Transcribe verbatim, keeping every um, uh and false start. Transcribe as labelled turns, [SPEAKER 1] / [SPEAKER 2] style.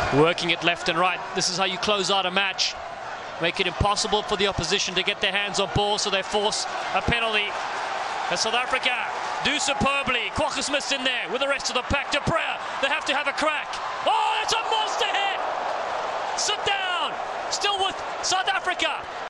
[SPEAKER 1] Working it left and right. This is how you close out a match. Make it impossible for the opposition to get their hands on ball, so they force a penalty. And South Africa do superbly. Kwagga Smith's in there with the rest of the pack. De Preer, they have to have a crack. Oh, it's a monster hit! Sit down! Still with South Africa.